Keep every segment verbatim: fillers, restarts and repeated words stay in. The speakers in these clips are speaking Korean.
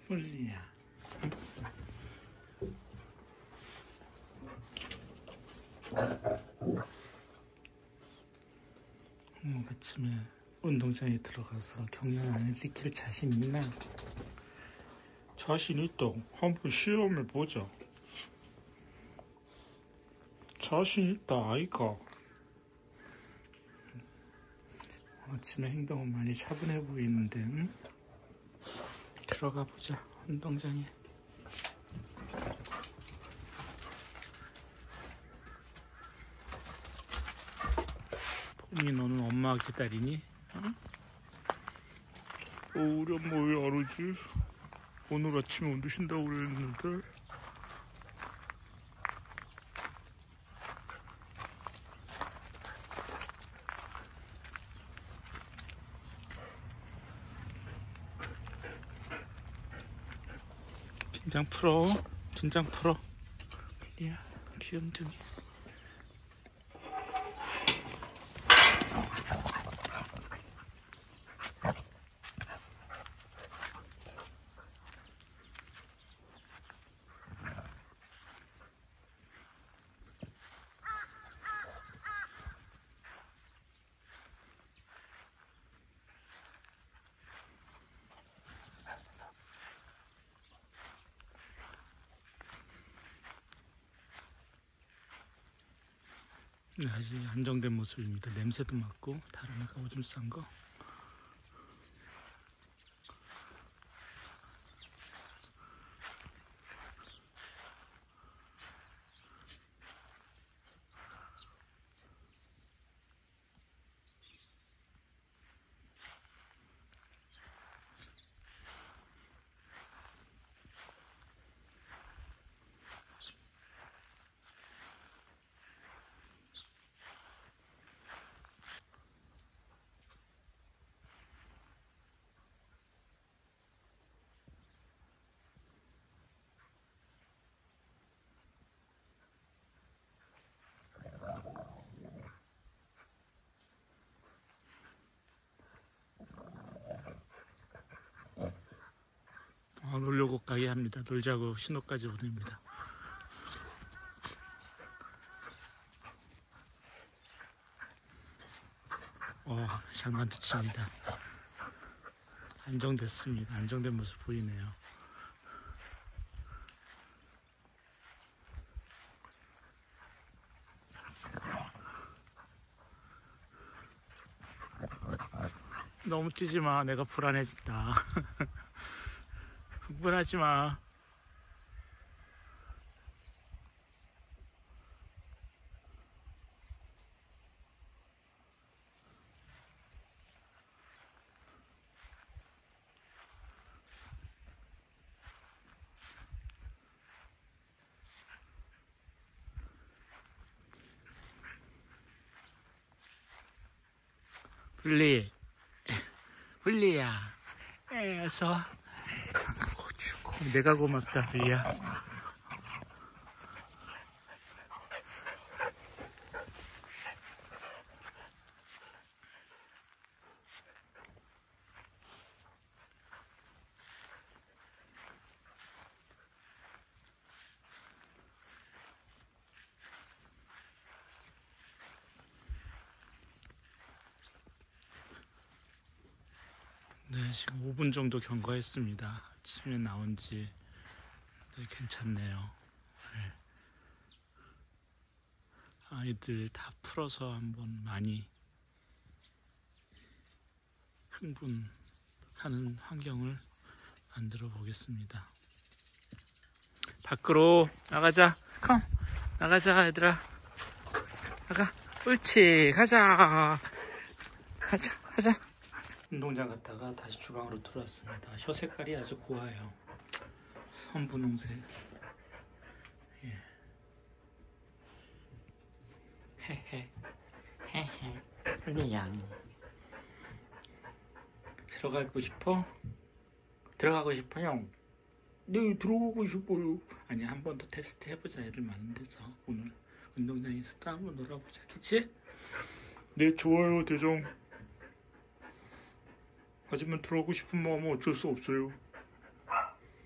홀리야. 음, 아침에 운동장에 들어가서 경련 안 일으킬 자신 있나? 자신 있다. 한번 시험해 보자. 자신 있다 아이가. 아침에 행동은 많이 차분해 보이는데, 응? 들어가 보자 운동장에. 봄이 너는 엄마 기다리니? 응? 어, 우리 엄마 왜 안 오지? 오늘 아침에 온두신다고 그랬는데. 긴장 풀어. 긴장 풀어. 야, 귀염둥이. 아주 안정된 모습입니다. 냄새도 맡고 다른 애가 오줌 싼 거. 어, 놀려고 가게 합니다. 놀자고 신호까지 보냅니다. 어, 장난도 칩니다. 안정됐습니다. 안정된 모습 보이네요. 너무 뛰지 마. 내가 불안해진다. 흥분하지 마. 훌리, 훌리야, 어서. 고추고 내가 고맙다, 훌리야. 네, 지금 오 분 정도 경과했습니다. 아침에 나온지. 네, 괜찮네요. 네. 아이들 다 풀어서 한번 많이 흥분하는 환경을 만들어 보겠습니다. 밖으로 나가자. 컴, 나가자 얘들아. 나가. 옳지. 가자. 가자. 가자. 운동장 갔다가 다시 주방으로 들어왔습니다. 혀 색깔이 아주 고와요. 선분홍색. 예. 헤헤. 헤헤. 훌리양. 들어가고 싶어? 들어가고 싶어요? 네, 들어가고 싶어요. 아니, 한 번 더 테스트 해보자. 애들 많은 데서. 오늘 운동장에서 또 한 번 놀아보자. 그치? 네, 좋아요, 대정. 하지만 들어가고 싶은 마음은 어쩔 수 없어요.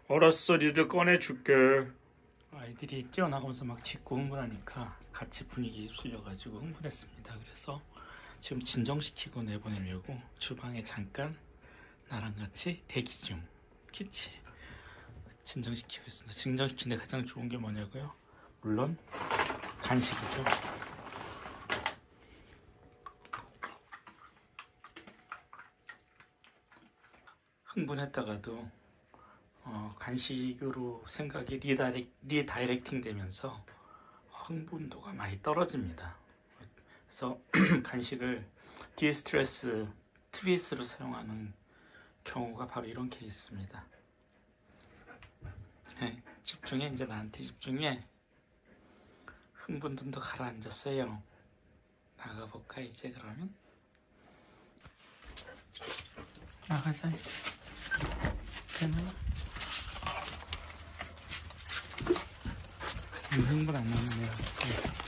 알았어, 니들 꺼내줄게. 아이들이 뛰어나가면서 막 짖고 흥분하니까 같이 분위기 휩쓸려가지고 흥분했습니다. 그래서 지금 진정시키고 내보내려고 주방에 잠깐 나랑 같이 대기 중. 그치? 진정시키고 있습니다. 진정시키는데 가장 좋은 게 뭐냐고요? 물론 간식이죠. 흥분했다가도 어, 간식으로 생각이 리다이렉, 리다이렉팅 되면서 흥분도가 많이 떨어집니다. 그래서 간식을 디스트레스 트리스로 사용하는 경우가 바로 이런 케이스입니다. 네, 집중해. 이제 나한테 집중해. 흥분도 가라앉았어요. 나가볼까 이제 그러면? 나가자 이제. 되나? 흥분 안 나네요. 네.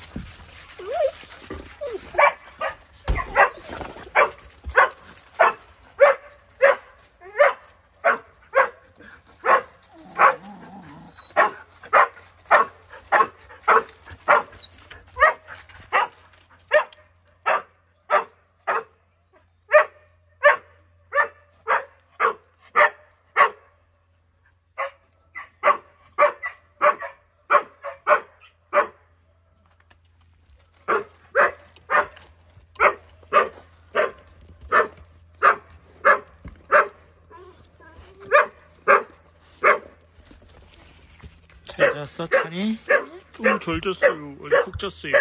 잘 잤어, 찬이? 오, 잘 잤어요. 원래 푹 잤어요.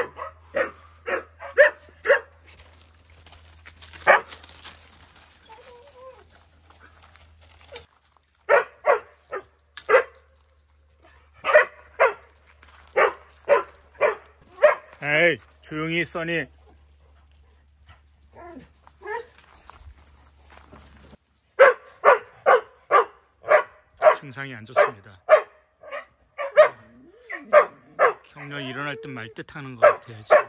에이, 조용히 써니. 증상이 안 좋습니다. 경련 일어날 듯 말 듯 하는 것 같아요, 지금.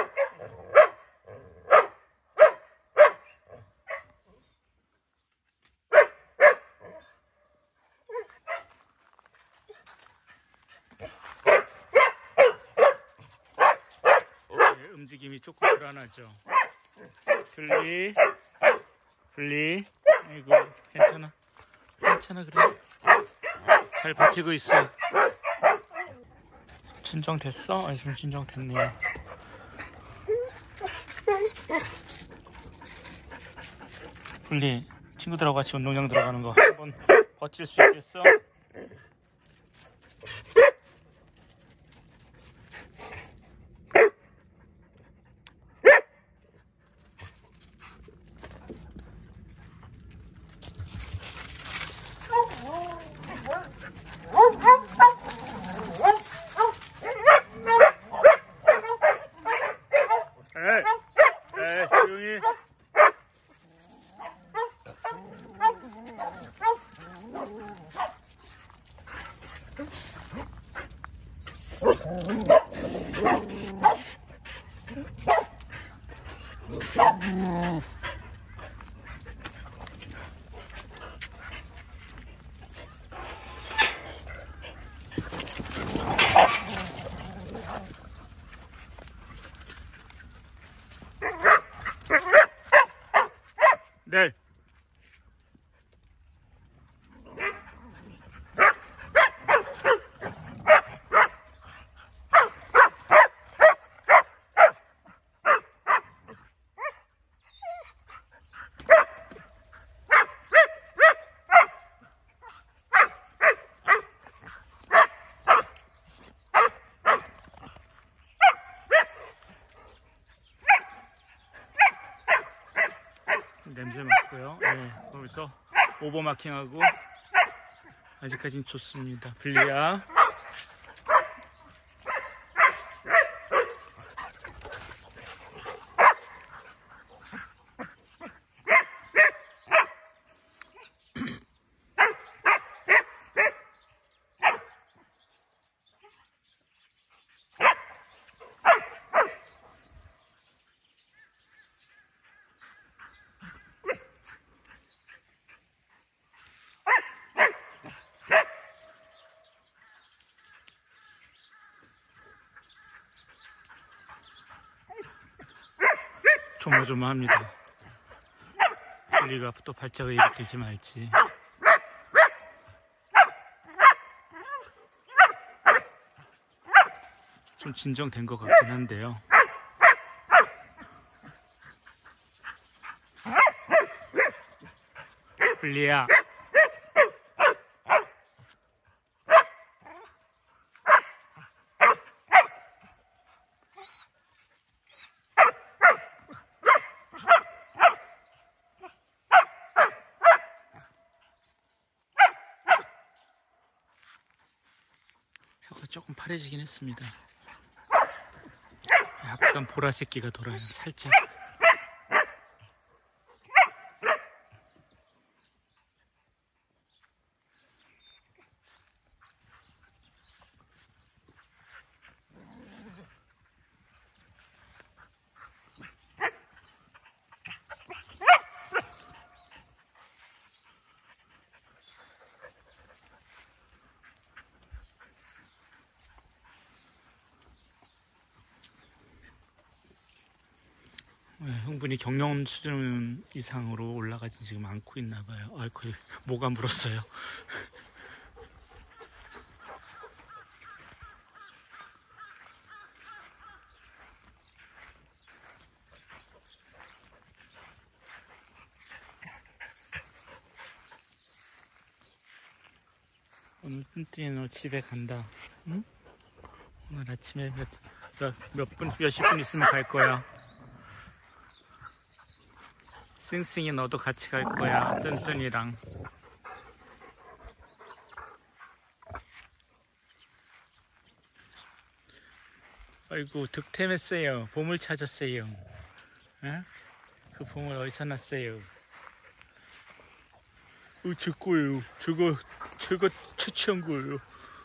네, 움직임이 조금 불안하죠. 블리, 블리, 아이고, 괜찮아. 괜찮아, 그래. 잘 버티고 있어. 진정됐어? 아, 지금 진정됐네요. 블리, 친구들하고 같이 운동장 들어가는 거 한번 버틸 수 있겠어? 에이, 에이, 조용히. 네. 냄새 맡고요. 네, 거기서 오버마킹하고 아직까진 좋습니다. 블리야. 조마조마합니다. 블리가 또 발작을 일으킬지 말지. 좀 진정된 것 같긴 한데요. 블리야. 혀가 조금 파래지긴 했습니다. 약간 보라색기가 돌아요. 살짝. 네, 흥분이 경련 수준 이상으로 올라가지 지금 않고 있나 봐요. 아이고, 뭐가 물었어요. 오늘 뚠뚠이 너 집에 간다. 응? 오늘 아침에 몇, 몇, 몇 분, 몇십 분 있으면 갈 거야. 싱싱이 너도 같이 갈 거야. 뚠뚠이랑. 아이고, 득템했어요. 보물 찾았어요. 어? 그 보물 어디서 났어요? 어, 제 거예요. 제가, 제가 채취한 거예요.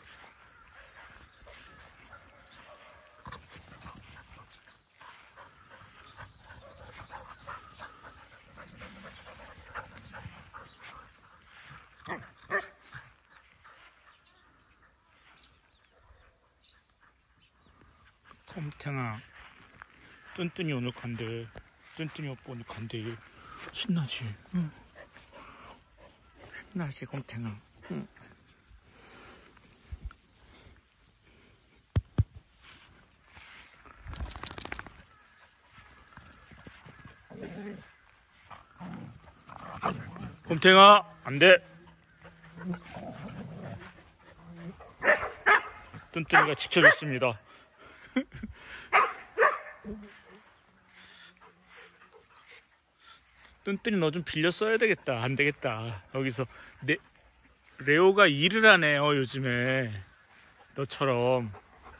곰탱아, 뚠뚠이 오늘 간대. 뚠뚠이 오빠 오늘 간대. 신나지? 응. 신나지, 곰탱아. 응. 곰탱아, 안 돼. 뚠뚠이가 지켜줬습니다. 뚠뚠이 너 좀 빌려 써야 되겠다. 안 되겠다. 여기서 네, 레오가 일을 하네요, 요즘에. 너처럼.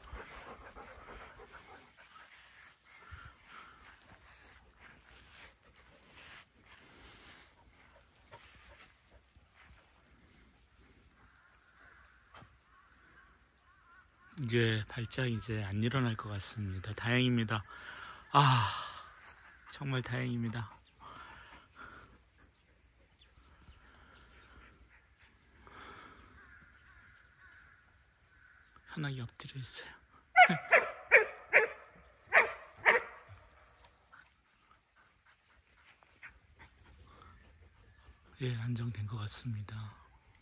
이제 발작이 이제 안 일어날 것 같습니다. 다행입니다. 아, 정말 다행입니다. 현악이 엎드려 있어요. 예, 안정된 것 같습니다.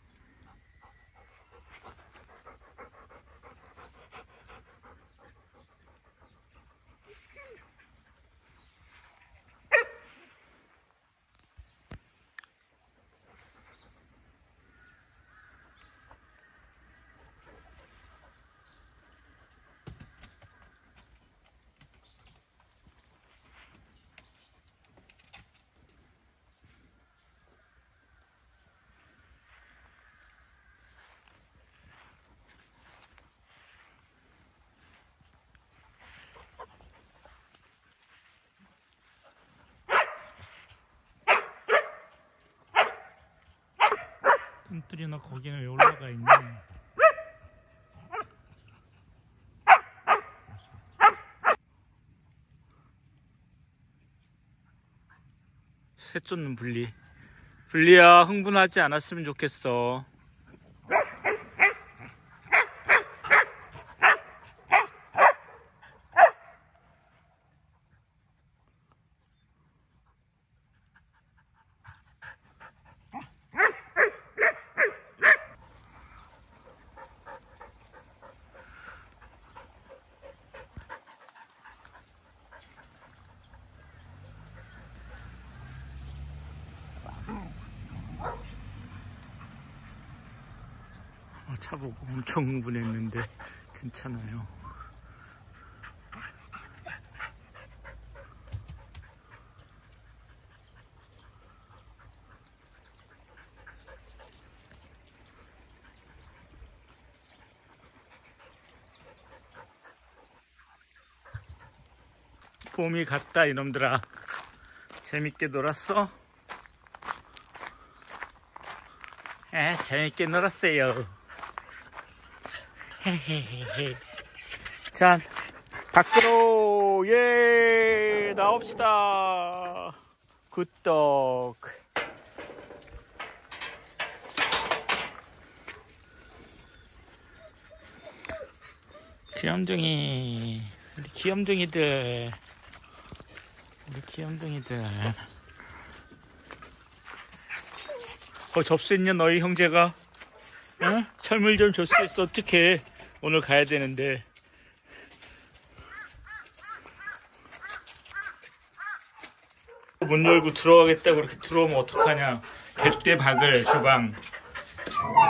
뚠뚠이 너 거기는 왜 올라가 있니? 새 쫓는 블리. 블리야, 흥분하지 않았으면 좋겠어. 어, 차 보고 엄청 흥분했는데 괜찮아요. 봄이 갔다 이놈들아. 재밌게 놀았어? 에, 재밌게 놀았어요. 헤헤헤헤. 자, 밖으로 예 나옵시다. 굿떡. 귀염둥이, 우리 귀염둥이들, 우리 귀염둥이들. 어, 접수했냐 너희 형제가? 어? 철물 좀 접수했어. 어떡해, 오늘 가야 되는데. 문 열고 들어가겠다고 그렇게 들어오면 어떡하냐. 백대 박을 주방.